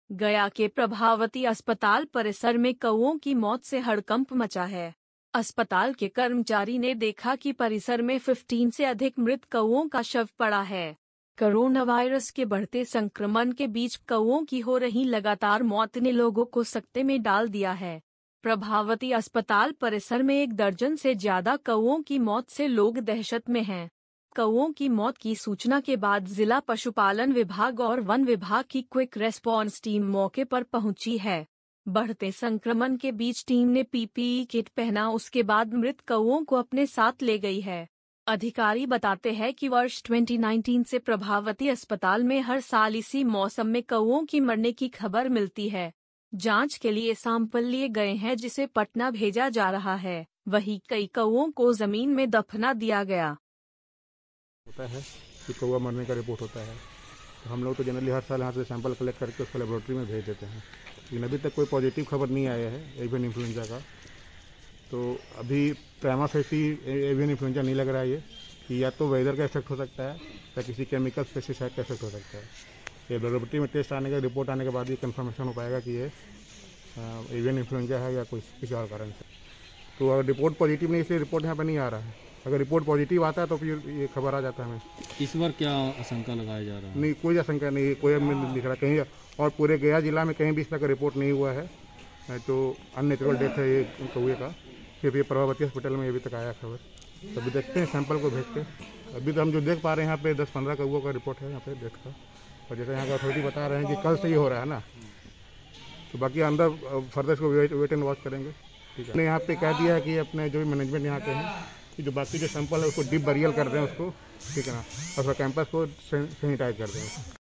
गया के प्रभावती अस्पताल परिसर में कौओं की मौत से हड़कंप मचा है। अस्पताल के कर्मचारी ने देखा कि परिसर में 15 से अधिक मृत कौओं का शव पड़ा है। कोरोना वायरस के बढ़ते संक्रमण के बीच कौओं की हो रही लगातार मौत ने लोगों को सकते में डाल दिया है। प्रभावती अस्पताल परिसर में 1 दर्जन से ज्यादा कौओं की मौत से लोग दहशत में हैं। कौओं की मौत की सूचना के बाद जिला पशुपालन विभाग और वन विभाग की क्विक रेस्पॉन्स टीम मौके पर पहुंची है। बढ़ते संक्रमण के बीच टीम ने पीपीई किट पहना, उसके बाद मृत कौओं को अपने साथ ले गई है। अधिकारी बताते हैं कि वर्ष 2019 से प्रभावती अस्पताल में हर साल इसी मौसम में कौओं की मरने की खबर मिलती है। जांच के लिए सैंपल लिए गए हैं, जिसे पटना भेजा जा रहा है। वहीं कई कौओं को जमीन में दफना दिया गया। होता है कि कौवा मरने का रिपोर्ट होता है, तो हम लोग तो जनरली हर साल यहाँ से सैंपल कलेक्ट करके उसको लेबोरेटरी में भेज देते हैं, लेकिन अभी तक कोई पॉजिटिव खबर नहीं आया है एवियन इन्फ्लुएंजा का। तो अभी प्राइमा फेसी एवियन इन्फ्लुएंजा नहीं लग रहा है ये, कि या तो वेदर का इफेक्ट हो सकता है या किसी केमिकल पेस्टिसाइड का इफेक्ट हो सकता है। ये लेबोरेटरी में टेस्ट आने का रिपोर्ट आने के बाद ये कंफर्मेशन हो पाएगा कि ये एवियन इन्फ्लुएंजा है या कोई किसी और कारण से। तो अगर रिपोर्ट पॉजिटिव नहीं, इसलिए रिपोर्ट यहाँ पर नहीं आ रहा है। अगर रिपोर्ट पॉजिटिव आता है तो फिर ये खबर आ जाता है हमें। इस बार क्या आशंका लगाया जा रहा है? नहीं, कोई आशंका नहीं, कोई हमें नहीं दिख रहा कहीं, और पूरे गया जिला में कहीं भी इस तरह का रिपोर्ट नहीं हुआ है। तो अननेचुरल डेथ है ये कौवे का। सिर्फ ये प्रभावती हॉस्पिटल में अभी तक आया खबर। तो अभी देखते हैं, सैंपल को भेजते हैं। अभी तो हम जो देख पा रहे हैं यहाँ पे 10-15 कौवों का रिपोर्ट है यहाँ पे डेथ का, और जैसे यहाँ का अथॉरिटी बता रहे हैं कि कल से ही हो रहा है ना, तो बाकी अंदर फर्दर इसको वेट एंड वॉच करेंगे। ठीक है, यहाँ पे कह दिया है कि अपने जो भी मैनेजमेंट यहाँ के हैं कि जो बाकी जो सैंपल है उसको डीप बरियल कर दें उसको, ठीक है ना, और कैंपस को सैनिटाइज कर दें।